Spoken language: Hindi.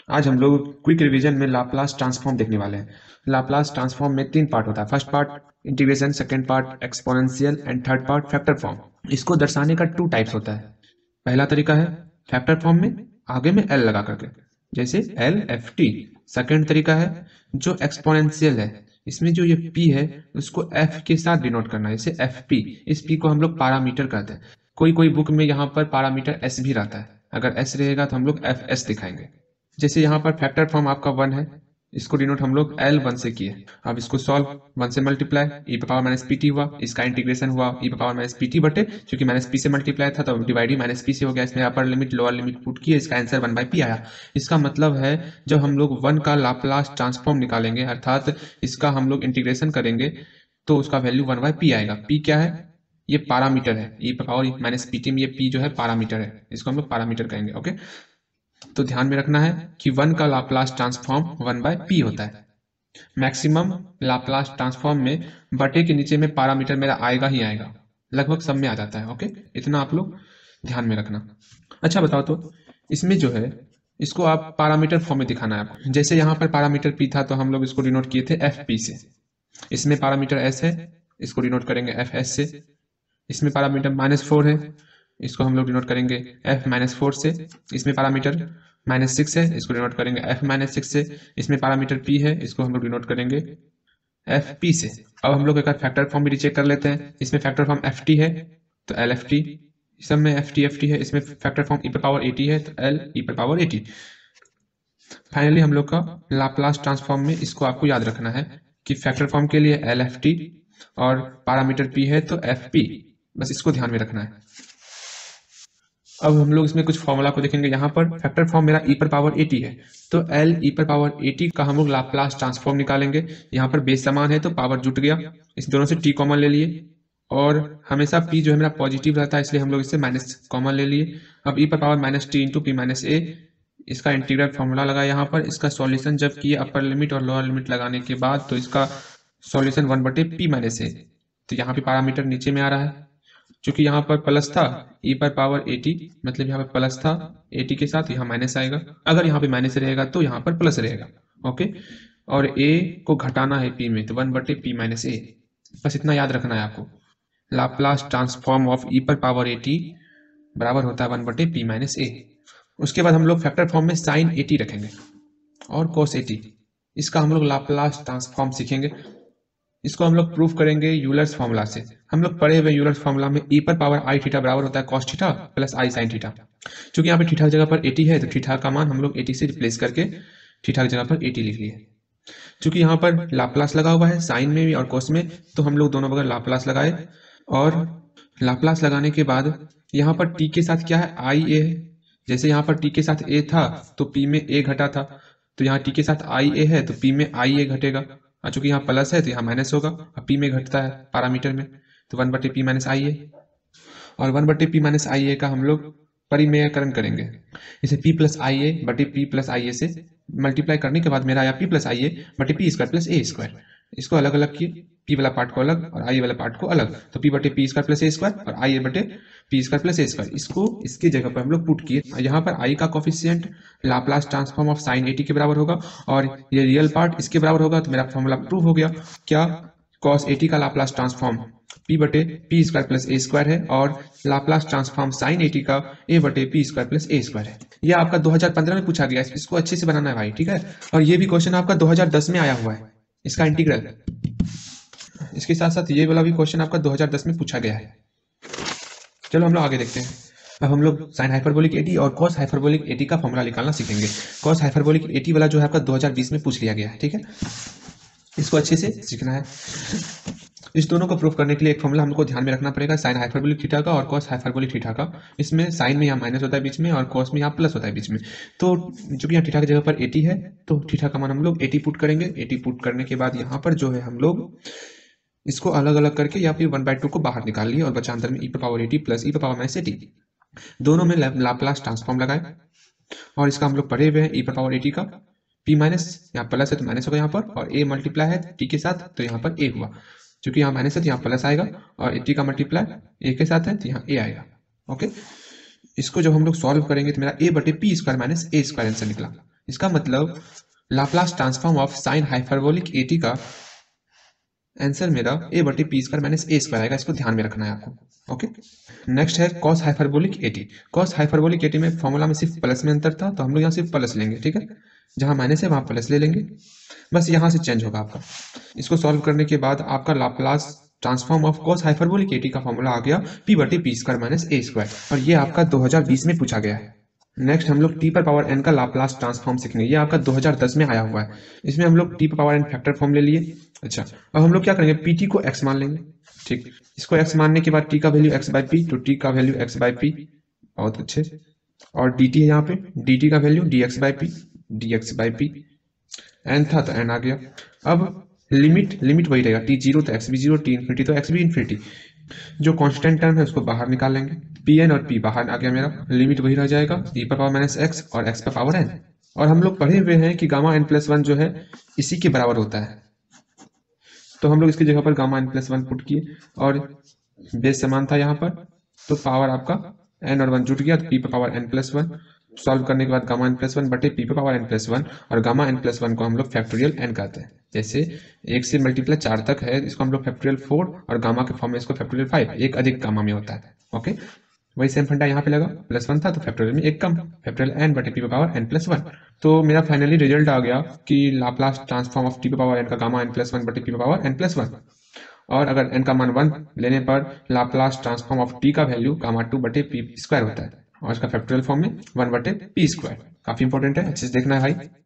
आज हम लोग क्विक रिवीजन में लाप्लास ट्रांसफॉर्म देखने वाले हैं। लाप्लास ट्रांसफॉर्म में 3 पार्ट होता है। First part integration, second part exponential and third part factor form. इसको दर्शाने का 2 टाइप्स होता है। पहला तरीका है फैक्टर फॉर्म में आगे में एल लगा करके, जैसे एल एफ टी। सेकंड तरीका है जो एक्सपोनेंशियल है, इसमें जो ये पी है उसको एफ के साथ डिनोट करना है, जैसे एफ पी। इस पी को हम लोग पैरामीटर कहते हैं। कोई कोई बुक में यहाँ पर पैरामीटर एस भी रहता है। अगर एस रहेगा तो हम लोग एफ एस दिखाएंगे। जैसे यहाँ पर फैक्टर फॉर्म आपका 1 है, इसको डिनोट हम लोग एल 1 से किए। अब इसको सॉल्व, 1 से मल्टीप्लाई ई पे पावर माइनस पी टी हुआ, इसका इंटीग्रेशन हुआ ई पे पावर माइनस पी टी बटे, क्योंकि माइनस पी से मल्टीप्लाई था तो डिवाइड ही माइनस पी से हो गया। इसमें upper limit lower limit put किए, इसका आंसर 1 बाई पी आया। इसका मतलब है जब हम लोग 1 का लाप्लास ट्रांसफॉर्म निकालेंगे, अर्थात इसका हम लोग इंटीग्रेशन करेंगे, तो उसका वैल्यू 1 बाई पी आएगा। पी क्या है? ये पैरामीटर है। ई पे पावर माइनस पी टी में ये पी जो है पैरामीटर है, इसको हम लोग पैरामीटर कहेंगे। ओके, तो ध्यान में रखना है कि 1 का लाप्लास ट्रांसफॉर्म 1 बाय पी होता है। मैक्सिमम लाप्लास ट्रांसफॉर्म में बटे के नीचे में पैरामीटर मेरा आएगा ही आएगा, लगभग सब में आ जाता है। ओके, इतना आप लोग ध्यान में रखना। अच्छा बताओ, तो इसमें जो है इसको आप पैरामीटर फॉर्म में दिखाना है आपको। जैसे यहाँ पर पैरामीटर पी था तो हम लोग इसको डिनोट किए थे एफ पी से। इसमें पैरामीटर एस है, इसको डिनोट करेंगे एफ एस से। इसमें पैरामीटर -4 है, इसको हम लोग डिनोट करेंगे f -4 से। इसमें पैरामीटर -6 है, इसको डिनोट करेंगे f -6 से। इसमें पैरामीटर p है, इसको हम लोग डिनोट करेंगे एफ पी से। अब हम लोग एक फैक्टर फॉर्म भी रीचेक कर लेते हैं। इसमें फैक्टर फॉर्म एफ टी है तो एल एफ टी, सब में एफ टी है। इसमें फैक्टर फॉर्म ई पर पावर एटी है तो एल ई पर पावर एटी। फाइनली हम लोग का लाप्लास ट्रांसफॉर्म में इसको आपको याद रखना है कि फैक्टर फॉर्म के लिए एल एफ टी और पैरामीटर पी है तो एफ पी, बस इसको ध्यान में रखना है। अब हम लोग इसमें कुछ फॉर्मूला को देखेंगे। यहाँ पर फैक्टर फॉर्म मेरा ई पर पावर एटी है तो एल ई पर पावर एटी का हम लोग लाप्लास ट्रांसफॉर्म निकालेंगे। यहाँ पर बेस समान है तो पावर जुट गया, इस दोनों से टी कॉमन ले लिए, और हमेशा पी जो है मेरा पॉजिटिव रहता है इसलिए हम लोग इससे माइनस कॉमन ले लिए। अब ई पर power minus T into P minus A, इसका इंटीग्रल फॉर्मूला लगा यहाँ पर। इसका सॉल्यूशन जब किए अपर लिमिट और लोअर लिमिट लगाने के बाद, तो इसका सॉल्यूशन 1 बटे पी माइनस ए। तो यहाँ पे पैरामीटर नीचे में आ रहा है, चूंकि यहाँ पर प्लस था e पर पावर 80, मतलब यहाँ पर प्लस था 80 के साथ यहाँ माइनस आएगा। अगर यहाँ पे माइनस रहेगा तो यहाँ पर प्लस रहेगा। ओके, और a को घटाना है p में तो 1 बटे पी माइनस ए। बस इतना याद रखना है आपको। लाप्लास ट्रांसफॉर्म ऑफ e पर पावर 80 बराबर होता है 1 बटे पी माइनस ए। उसके बाद हम लोग फैक्टर फॉर्म में साइन 80 रखेंगे और कोस 80। इसका हम लोग लाप्लास ट्रांसफॉर्म सीखेंगे। इसको हम लोग प्रूफ करेंगे यूलर्स फॉर्मूला से। हम लोग पढ़े हुए यूलर्स फॉर्मूला में ई पर पावर आई थीटा बराबर होता है cos theta plus i sine theta. क्योंकि यहाँ पे थीटा की जगह पर 80 है तो थीटा का मान हम लोग 80 से रिप्लेस करके थीटा की जगह पर 80 लिख लिए। क्योंकि यहाँ पर लाप्लास लगा हुआ है साइन में भी और कोस में, तो हम लोग दोनों बगल लाप्लास लगाए। और लाप्लास लगाने के बाद यहाँ पर टी के साथ क्या है, आई ए है। जैसे यहाँ पर टी के साथ ए था तो पी में ए घटा था, तो यहाँ टी के साथ आई ए है तो पी में आई ए घटेगा। और चूंकि यहाँ प्लस है तो यहाँ माइनस होगा, और पी में घटता है पैरामीटर में, तो 1 बटे पी माइनस आई ए। और 1 बटे पी माइनस आई ए का हम लोग परिमेयकरण करेंगे। इसे पी प्लस आई ए बटे पी प्लस आई ए से मल्टीप्लाई करने के बाद मेरा आया पी प्लस आई ए बटे P square plus A square. इसको अलग अलग किए, पी वाला पार्ट को अलग और आई वाला पार्ट को अलग, तो पी बटे P square plus A square और आई बटे P square plus A square. इसको इसकी जगह पर हम लोग पुट किए। यहाँ पर आई का coefficient Laplace transform of sine 80 के बराबर होगा और ये रियल पार्ट इसके बराबर होगा, तो मेरा फॉर्मूला प्रूव हो गया। क्या? कॉस 80 का लाप्लास ट्रांसफॉर्म p बटे P square plus A square है और लाप्लास ट्रांसफॉर्म साइन 80 का a बटे P square plus A square है। यह आपका 2015 में पूछा गया है, इसको अच्छे से बनाना है भाई, ठीक है। और ये भी क्वेश्चन आपका 2010 में आया हुआ है, इसका इंटीग्रल। इसके साथ साथ ये वाला भी क्वेश्चन आपका 2010 में पूछा गया है। चलो हम लोग आगे देखते हैं। अब हम लोग साइन हाइपरबोलिक 80 और कॉस हाइपरबोलिक 80 का फॉर्मूला निकालना सीखेंगे। कॉस हाइपरबोलिक 80 वाला जो है आपका 2020 में पूछ लिया गया है, ठीक है। इसको अच्छे से सीखना है। इस दोनों को प्रूफ करने के लिए एक फॉर्मूला हमको ध्यान में रखना पड़ेगा, साइन हाइपरबोलिक थीटा का और कॉस हाइपरबोलिक थीटा का। इसमें साइन में यहाँ माइनस होता है बीच में और कॉस में यहाँ प्लस होता है बीच में। तो चूंकि यहाँ थीटा की जगह पर 80 है तो थीटा का मान हम लोग 80 पुट करेंगे। 80 पुट करने के बाद यहाँ पर जो है हम लोग इसको अलग अलग करके या फिर 1/2 को बाहर निकाल लिए और बचा अंदर में ई पर पावर 80 प्लस ई पर पावर माइनस 80। दोनों में लाप्लास ट्रांसफॉर्म लगाए और इसका हम लोग पढ़े हुए हैं ई पर पावर 80 का p माइनस, यहाँ प्लस है तो माइनस होगा यहाँ पर, और a मल्टीप्लाई है t के साथ तो यहाँ पर a हुआ। क्योंकि यहाँ माइनस है तो यहाँ प्लस आएगा, और 80 का मल्टीप्लाई a के साथ है तो यहाँ a आएगा। ओके, इसको जब हम लोग सॉल्व करेंगे तो मेरा a बटे P square minus A square answer निकला। इसका मतलब Laplace transform of sine hyperbolic AT का आंसर मेरा ए बटे P square minus A square आएगा। इसको ध्यान में रखना है आपको। ओके, नेक्स्ट है cos hyperbolic AT. Cos hyperbolic AT में फॉर्मूला में सिर्फ प्लस में अंतर था, तो हम लोग यहाँ सिर्फ प्लस लेंगे, ठीक है। जहां माइनस है वहां प्लस ले लेंगे, बस यहाँ से चेंज होगा आपका। इसको सॉल्व करने के बाद आपका Laplace transform of cos hyperbolic AT का फॉर्मूला आ गया पी बटे P square minus A square, और ये आपका 2020 में पूछा गया है। नेक्स्ट हम लोग टी पर पावर एन का लाप्लास ट्रांसफॉर्म सीखेंगे। ये आपका 2010 में आया हुआ है। इसमें हम लोग टी पर पावर एन फैक्टर फॉर्म ले लिए। अच्छा, अब हम लोग क्या करेंगे, पीटी को एक्स मान लेंगे, ठीक। इसको एक्स मानने के बाद टी का वैल्यू एक्स बाई पी, तो टी का वैल्यू एक्स बाई पी, बहुत अच्छे। और डी टी है यहाँ पे, डी टी का value D X by P, D X by P. N था तो एन आ गया। अब लिमिट वही रहेगा, टी जीरो तो एक्स भी जीरो, टी इन्फिनिटी तो एक्स भी इन्फिनिटी। जो कांस्टेंट टर्म है उसको बाहर निकाल लेंगे, पी एन और पी बाहर आ गया मेरा, लिमिट वही रह जाएगा e पर पावर माइनस एक्स और x पर पावर n। और हम लोग पढ़े हुए हैं कि गामा n प्लस वन जो है इसी के बराबर होता है, तो हम लोग इसकी जगह पर gamma n plus one put किए और बेस समान था यहाँ पर, तो पावर आपका n और वन जुट गया, तो p पर power n plus one. Solve करने के बाद गामा n प्लस वन बटे पी पर पावर n प्लस वन, और गामा n प्लस वन को हम लोग फैक्टोरियल n कहते हैं। जैसे एक से मल्टीप्लाई 4 तक है, इसको हम लोग फैक्टोरियल 4, और गामा के फॉर्म में इसको फैक्टोरियल 5, एक अधिक गामा में होता है। ओके, वही सेम फंडा यहाँ पे लगा, प्लस वन था तो फैक्टोरियल में एक कम, फैक्टोरियल n बटे पी पर पावर n प्लस वन। तो मेरा फाइनली रिजल्ट आ गया कि लाप्लास ट्रांसफॉर्म ऑफ टी पर पावर n का गामा n प्लस वन बटे पी पर पावर n प्लस वन। और अगर n का मान 1 लेने पर लाप्लास ट्रांसफॉर्म ऑफ t का वैल्यू गामा 2 बटे पी स्क्वायर होता है, और इसका फैक्टोरियल फॉर्म में 1 बटे पी स्क्वायर। काफी इंपॉर्टेंट है, अच्छे से देखना है भाई।